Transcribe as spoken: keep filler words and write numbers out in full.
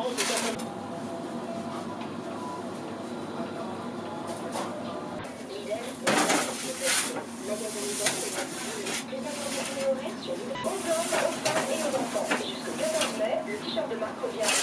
Sur les horaires sur les enfants et les enfants. Et jusqu'au quatorze mai, le t-shirt de marque revient